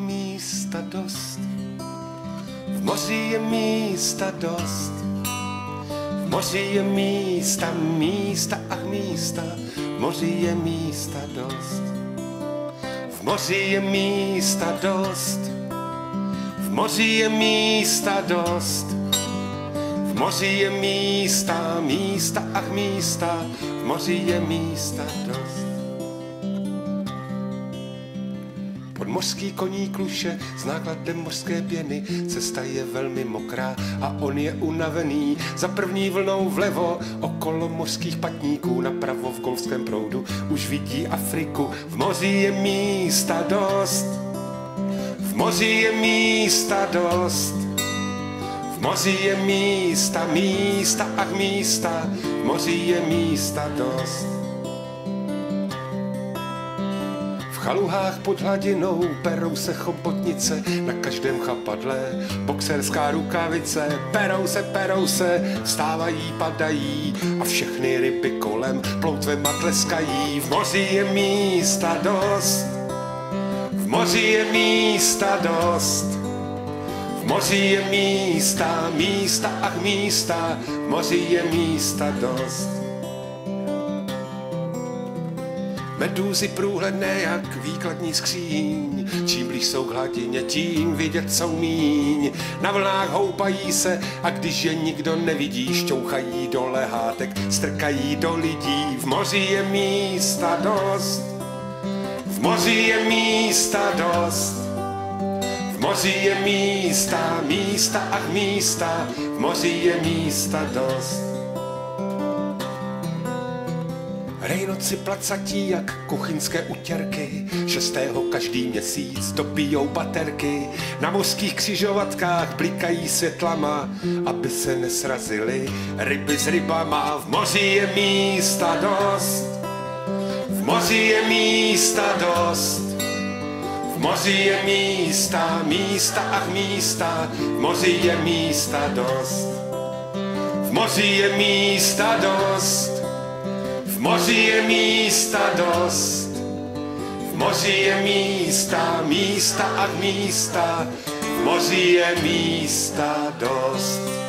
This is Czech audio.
místa dost, v moři je místa dost, v moři je místa, místa a místa, v moři je místa dost, v moři je místa dost, v moři je místa dost, v moři je místa, místa a místa, v moři je místa dost. Podmořský koní kluše s nákladem mořské pěny, cesta je velmi mokrá a on je unavený. Za první vlnou vlevo, okolo mořských patníků, napravo v golfském proudu už vidí Afriku. V moři je místa dost, v moři je místa dost, v moři je místa, místa a místa, v moři je místa dost. V chaluhách pod hladinou perou se chobotnice, na každém chapadle boxerská rukavice. Perou se, vstávají, padají a všechny ryby kolem ploutvema tleskají. V moři je místa dost, v moři je místa dost, v moři je místa, místa a místa, v moři je místa dost. Medúzy průhledné jak výkladní skříň, čím blíž jsou k hladině, tím vidět jsou míň. Na vlnách houpají se a když je nikdo nevidí, šťouchají do lehátek, strkají do lidí. V moři je místa dost, v moři je místa dost, v moři je místa, místa a místa, v moři je místa dost. Rejnoci placatí jak kuchyňské utěrky, 6. každý měsíc dopijou baterky. Na mořských křižovatkách blikají světlama, aby se nesrazily ryby s rybama. V moři je místa dost, v moři je místa dost, v moři je místa, místa a místa, v moři je místa dost, v moři je místa dost, v moři je místa dost, v moři je místa, místa a místa, v moři je místa dost.